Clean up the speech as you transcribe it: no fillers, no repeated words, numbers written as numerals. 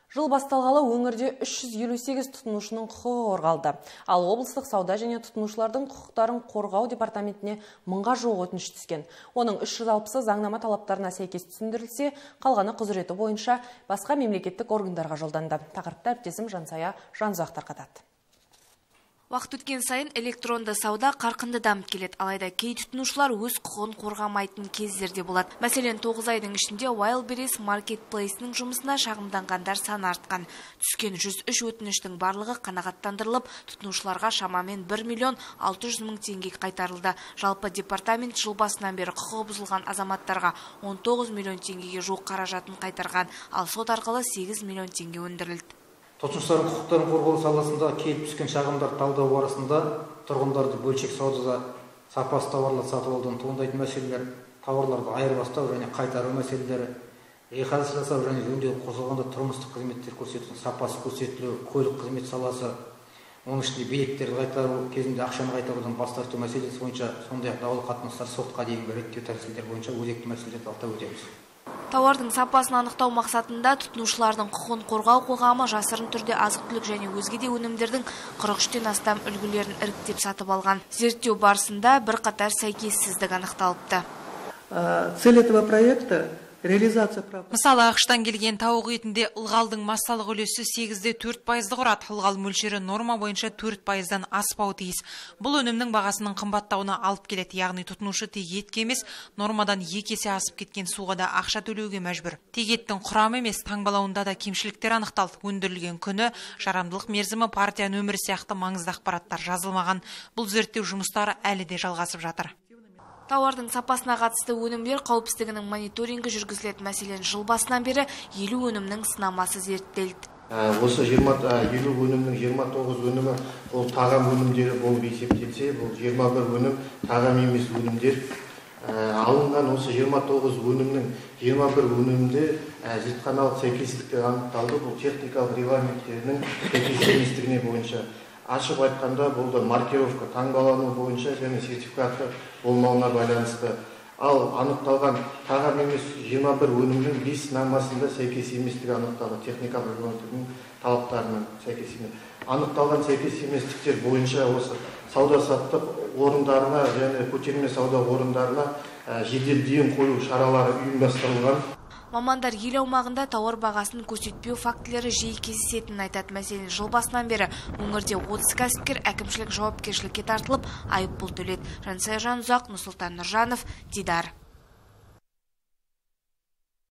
Жыл басталғалы өңірде 358 тұтынушының құқығы қорғалды. Ал облыстық сауда және тұтынушылардың құқықтарын қорғау департаментіне 1000-ға жуық өтініш түскен. Оның 360-ы заңнама талаптарына сәйкес түсіндірілсе, қалғаны құзыреті бойынша басқа мемлекеттік органдарға жолданды. Тақырыпты әріптесім Жансая Жанұзақ тарқатады. Уақыт өткен сайын электронды сауда қарқынды дамып келеді. Алайда кей тұтынушылар өз құқығын қорғамайтын кездерде болады. Мәселен, 9 айдың ішінде Wildberries маркетплейсінің жұмысына шағымданғандар саны артқан. Түскен 103 өтініштің барлығы қанағаттандырылып, тұтынушыларға шамамен 1,6 миллион теңге қайтарылды. Жалпы департамент жыл басынан бері құқығы бұзылған азаматтарға 19 миллион теңгеге жуық қаражатын қайтарған, ал сот арқылы 8 миллион теңге өндірілді. Тұтынушылардың құқықтарын қорғау саласында келіп түскен шағымдар талдау барысында тұрғындарды бөлшек саудада сапасыз тауарлар сатып алудан туындайтын мәселелер, тауарларды айырбастау және қайтару мәселелері, жиһаз жасау және жөндеу қосылғанда тұрмыстық қызметтер көрсетудің сапасы көрсетілуі, көлік қызмет саласы, оның ішінде билеттерді қайтару кезінде ақшаны қайтарудан бас тарту мәселесі бойынша, сондай-ақ даулы қатынастар сотқа дейінгі реттеу тәсілдері бойынша өзекті мәселелерді атап өтеміз. Тауардың сапасын анықтау мақсатында тұтынушылардың құқығын қорғау қоғамы жасырын түрде азық-түлік және өзге де өнімдердің 43-тен астам үлгілерін іріктеп сатып алған. Зерттеу барысында бірқатар сәйкессіздік анықталыпты. Цель этого проекта реализация прав. Мысалы, ақштан келген тауық етінде ылғалдың массалық үлесі 8-де 4% құрады. Ылғал мөлшері норма бойынша 4%-дан аспауы тиіс. Бұл өнімнің бағасының қымбаттауына алып келеді, яғни тұтынушы тек етке емес, нормадан 2 есе асып кеткен суға да ақша төлеуге мәжбүр. Тек еттің құрамы емес, таңбалауында да кемшіліктер анықталды. Өндірілген күні, жарамдылық мерзімі, партия нөмірі сияқты маңызды ақпараттар жазылмаған. Бұл зерттеу жұмыстары әлі де жалғасып жатыр. Тауардың сапасына қатысты өнімдер қауіпсіздігінің мониторингі жүргізіледі. Мәселен, жыл басынан бері 50 өнімнің сынамасы зерттелді. Осы 50 өнімнің 29 өнімі ол тағам өнімдері болып есептелсе, бұл 21 өнім тағам емес өнімдер. Алынған осы 29 өнімнің 21 өнімде зертханалық сәйкестіктер анықталды. Бұл техникалық регламенттерінің сәйкес еместігіне бойынша. Ашып айтқанда, бұл да маркировка таңбалану бойынша және сертификаты болмауына байланысты. Ал анықталған тағам емес 21 өнімнің 5 сынамасында сәйкес еместігі анықталды. Техникалық регламенттердің талаптарына сәйкес емес. Анықталған сәйкес еместіктер бойынша осы сауда-саттық орындарына және көтерме сауда орындарына жедел дейін қою шаралары ұйымдастырылған. Мамандар ел аумағында тауар бағасын көрсетпеу фактілері жиі кездесетінін айтады. Мәселен, жыл басынан бері өңірде 30 кәсіпкер әкімшілік жауапкершілікке тартылып, айыппұл төледі. Жансая Жанұзақ, Нұрсұлтан Нұржанов, Дидар.